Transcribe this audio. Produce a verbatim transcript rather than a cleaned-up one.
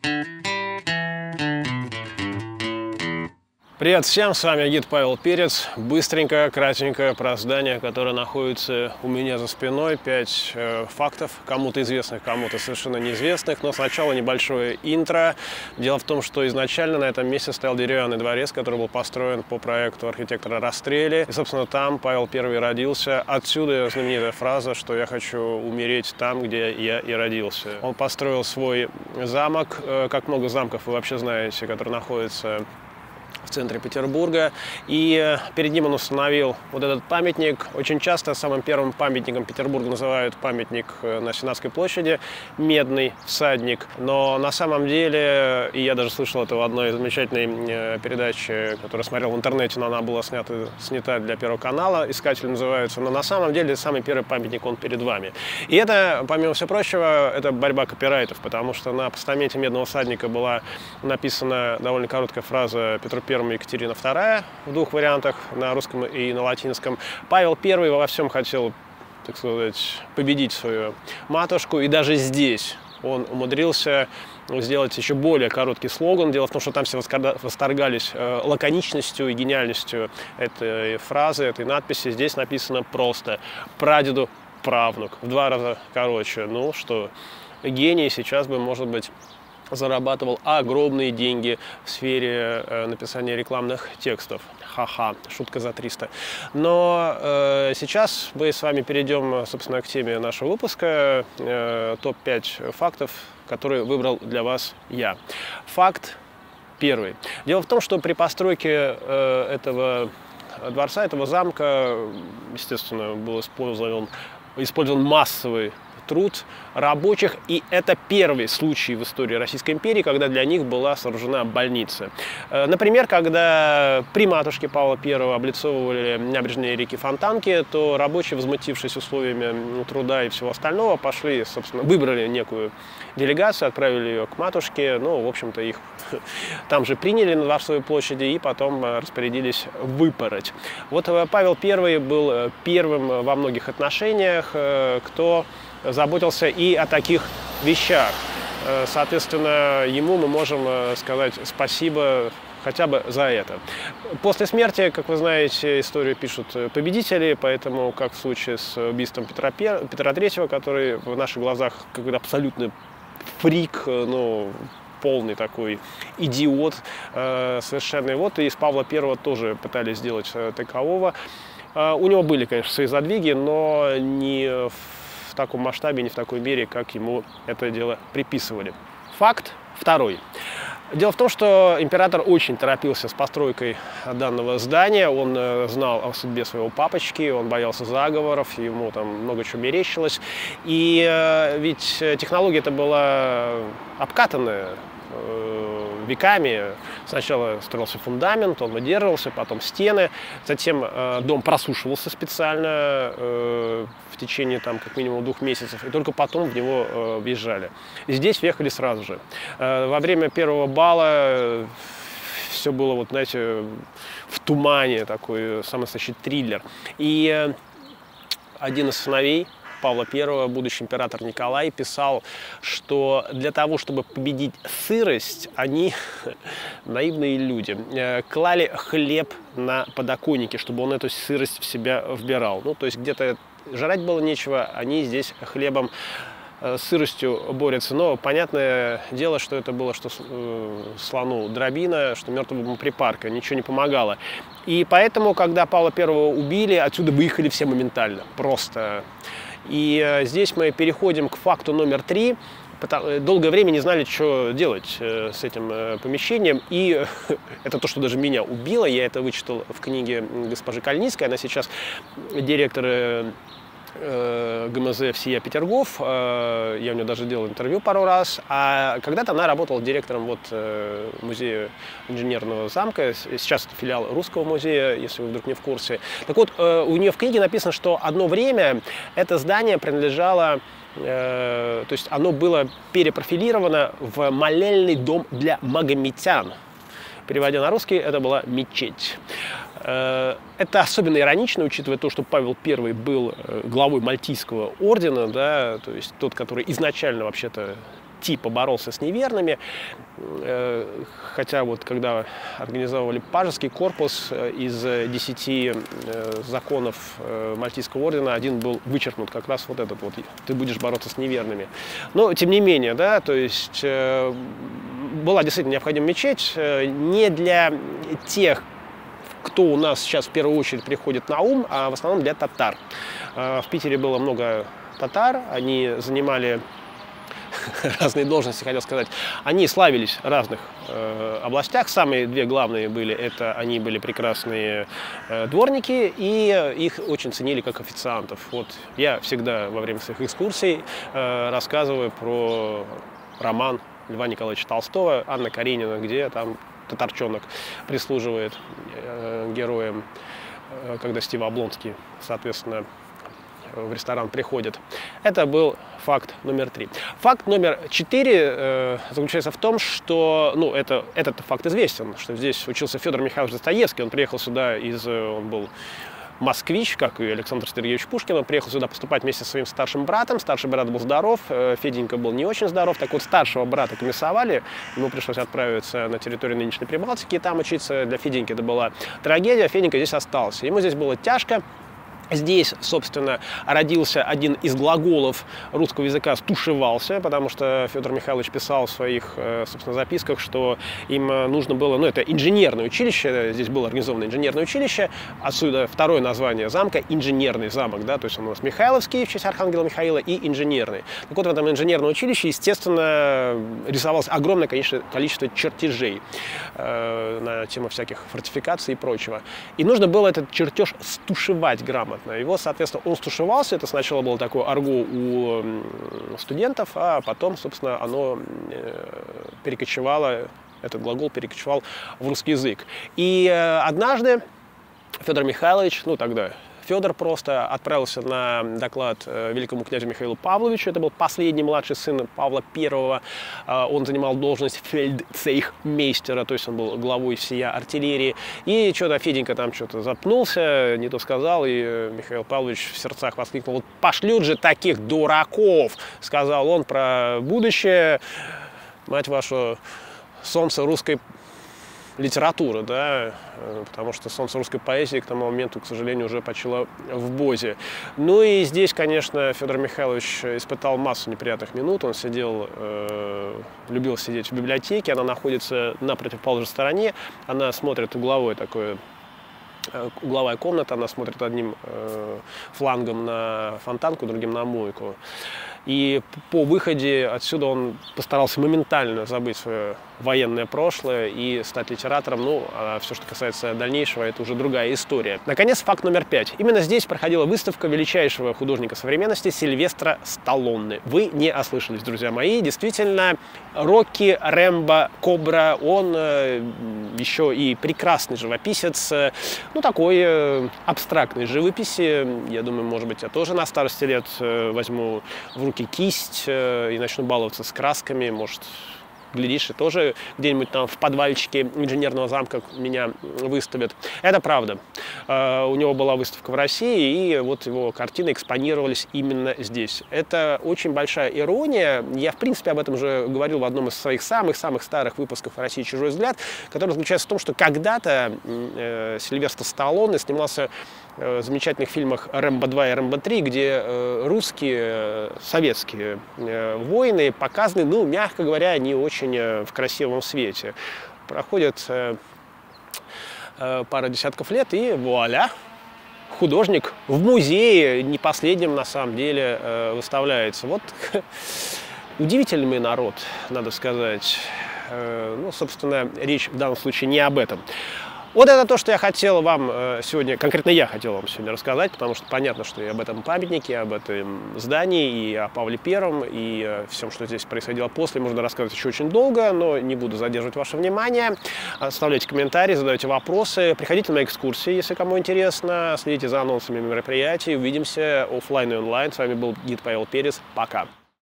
Привет всем, с вами гид Павел Перец. Быстренько, кратенько про здание, которое находится у меня за спиной. Пять э, фактов, кому-то известных, кому-то совершенно неизвестных. Но сначала небольшое интро. Дело в том, что изначально на этом месте стоял деревянный дворец, который был построен по проекту архитектора Растрелли. И, собственно, там Павел Первый родился. Отсюда знаменитая фраза, что я хочу умереть там, где я и родился. Он построил свой замок, э, как много замков вы вообще знаете, который находится в центре Петербурга, и перед ним он установил вот этот памятник. Очень часто самым первым памятником Петербурга называют памятник на Сенатской площади, медный всадник, но на самом деле, и я даже слышал это в одной замечательной передаче, которую смотрел в интернете, но она была снята, снята для Первого канала, «Искатель» называется, но на самом деле самый первый памятник, он перед вами. И это, помимо всего прочего, это борьба копирайтов, потому что на постаменте медного всадника была написана довольно короткая фраза Петру Первому Екатерина Вторая в двух вариантах, на русском и на латинском. Павел Первый во всем хотел, так сказать, победить свою матушку, и даже здесь он умудрился сделать еще более короткий слоган. Дело в том, что там все восторгались лаконичностью и гениальностью этой фразы, этой надписи. Здесь написано просто «Прадеду правнук». В два раза короче. Ну что, гений сейчас бы, может быть, зарабатывал огромные деньги в сфере э, написания рекламных текстов. Ха-ха, шутка за триста. Но э, сейчас мы с вами перейдем, собственно, к теме нашего выпуска. Э, топ пять фактов, которые выбрал для вас я. Факт первый. Дело в том, что при постройке э, этого дворца, этого замка, естественно, был использован, использован массовый труд рабочих, и это первый случай в истории Российской империи, когда для них была сооружена больница. Например, когда при матушке Павла Первого облицовывали набережные реки Фонтанки, то рабочие, возмутившись условиями труда и всего остального, пошли, собственно, выбрали некую делегацию, отправили ее к матушке, ну, в общем-то, их там же приняли на Дворцовой площади и потом распорядились выпороть. Вот Павел Первый был первым во многих отношениях, кто заботился и о таких вещах. Соответственно, ему мы можем сказать спасибо хотя бы за это. После смерти, как вы знаете, историю пишут победители, поэтому, как в случае с убийством Петра, Петра Третьего, который в наших глазах какой-то абсолютный фрик, ну, полный такой идиот э, совершенный. Вот и из Павла Первого тоже пытались сделать э, такового. Э, у него были, конечно, свои задвиги, но не в в таком масштабе, не в такой мере, как ему это дело приписывали. Факт второй. Дело в том, что император очень торопился с постройкой данного здания. Он э, знал о судьбе своего папочки, он боялся заговоров, ему там много чего мерещилось. И э, ведь технология эта была обкатанная э, веками. Сначала строился фундамент, он выдерживался, потом стены, затем э, дом просушивался специально э, в течение там как минимум двух месяцев, и только потом в него э, въезжали. И здесь въехали сразу же. Э, во время первого бала э, все было, вот, знаете, в тумане, такой самый настоящий триллер. И э, один из сыновей Павла Первого, будущий император Николай, писал, что для того, чтобы победить сырость, они, наивные люди, клали хлеб на подоконнике, чтобы он эту сырость в себя вбирал. Ну, то есть где-то жрать было нечего, они здесь хлебом, с сыростью борются. Но понятное дело, что это было, что слону дробина, что мертвому припарка, ничего не помогало. И поэтому, когда Павла Первого убили, отсюда выехали все моментально, просто. И здесь мы переходим к факту номер три. Долгое время не знали, что делать с этим помещением. И это то, что даже меня убило. Я это вычитал в книге госпожи Кальницкой. Она сейчас директор ГМЗ «Всея Петергоф». Я у нее даже делал интервью пару раз. А когда-то она работала директором вот музея инженерного замка. Сейчас это филиал Русского музея, если вы вдруг не в курсе. Так вот, у нее в книге написано, что одно время это здание принадлежало, то есть оно было перепрофилировано в молельный дом для магометян. Переводя на русский, это была мечеть. Это особенно иронично, учитывая то, что Павел Первый был главой Мальтийского ордена, да, то есть тот, который изначально вообще-то типа боролся с неверными. Хотя вот когда организовывали Пажеский корпус, из десяти законов Мальтийского ордена один был вычеркнут, как раз вот этот вот, ты будешь бороться с неверными. Но тем не менее, да, то есть была действительно необходима мечеть не для тех, кто у нас сейчас в первую очередь приходит на ум, а в основном для татар. В Питере было много татар, они занимали разные должности, хотел сказать. Они славились в разных э, областях. Самые две главные были, это они были прекрасные э, дворники, и их очень ценили как официантов. Вот я всегда во время своих экскурсий э, рассказываю про роман Льва Николаевича Толстого «Анна Каренина», где там татарчонок прислуживает э, героям, э, когда Стив Облонский, соответственно, в ресторан приходит. Это был факт номер три. Факт номер четыре э, заключается в том, что, ну, это, этот факт известен, что здесь учился Федор Михайлович Достоевский. Он приехал сюда из, он был москвич, как и Александр Сергеевич Пушкин. Он приехал сюда поступать вместе со своим старшим братом. Старший брат был здоров, Феденька был не очень здоров. Так вот, старшего брата комиссовали. Ему пришлось отправиться на территорию нынешней Прибалтики и там учиться. Для Феденьки это была трагедия. Феденька здесь остался. Ему здесь было тяжко. Здесь, собственно, родился один из глаголов русского языка «стушевался», потому что Федор Михайлович писал в своих, собственно, записках, что им нужно было, ну, это инженерное училище, здесь было организовано инженерное училище, отсюда второе название замка – инженерный замок, да, то есть он у нас Михайловский в честь архангела Михаила и инженерный. Так вот, в этом инженерном училище, естественно, рисовалось огромное количество, количество чертежей э, на тему всяких фортификаций и прочего. И нужно было этот чертеж стушевать грамотно. Его, соответственно, он стушевался. Это сначала было такое арго у студентов, а потом, собственно, оно перекочевало, этот глагол перекочевал в русский язык. И однажды Федор Михайлович, ну тогда Федор просто отправился на доклад великому князю Михаилу Павловичу. Это был последний младший сын Павла Первого. Он занимал должность фельдцейхмейстера, то есть он был главой всея артиллерии. И что-то Феденька там что-то запнулся, не то сказал, и Михаил Павлович в сердцах воскликнул: «Вот пошлют же таких дураков!» Сказал он про будущее, мать вашу, солнце русской литературы, да, потому что солнце русской поэзии к тому моменту, к сожалению, уже почило в Бозе. Ну и здесь, конечно, Федор Михайлович испытал массу неприятных минут. Он сидел, э, любил сидеть в библиотеке, она находится на противоположной стороне, она смотрит угловой такой, угловая комната, она смотрит одним э, флангом на Фонтанку, другим на Мойку. И по выходе отсюда он постарался моментально забыть свое военное прошлое и стать литератором. Ну, а все, что касается дальнейшего, это уже другая история. Наконец, факт номер пять. Именно здесь проходила выставка величайшего художника современности Сильвестра Сталлоне. Вы не ослышались, друзья мои. Действительно, Рокки Рэмбо Кобра, он еще и прекрасный живописец. Ну, такой абстрактной живописи. Я думаю, может быть, я тоже на старости лет возьму в руки кисть и начну баловаться с красками. Может, глядишь, и тоже где-нибудь там в подвальчике инженерного замка меня выставят. Это правда. У него была выставка в России, и вот его картины экспонировались именно здесь. Это очень большая ирония. Я, в принципе, об этом уже говорил в одном из своих самых-самых старых выпусков «Россия. Чужой взгляд», который заключается в том, что когда-то э, Сильвестр Сталлоне снимался в замечательных фильмах «Рэмбо два» и «Рэмбо три», где русские, советские воины показаны, ну, мягко говоря, не очень в красивом свете. Проходит пара десятков лет, и вуаля! Художник в музее, не последним на самом деле, выставляется. Вот удивительный мы народ, надо сказать. Ну, собственно, речь в данном случае не об этом. Вот это то, что я хотел вам сегодня, конкретно я хотел вам сегодня рассказать, потому что понятно, что и об этом памятнике, об этом здании, и о Павле Первом, и о всем, что здесь происходило после, можно рассказывать еще очень долго, но не буду задерживать ваше внимание. Оставляйте комментарии, задавайте вопросы, приходите на экскурсии, если кому интересно, следите за анонсами мероприятий, увидимся офлайн и онлайн. С вами был гид Павел Перец. Пока!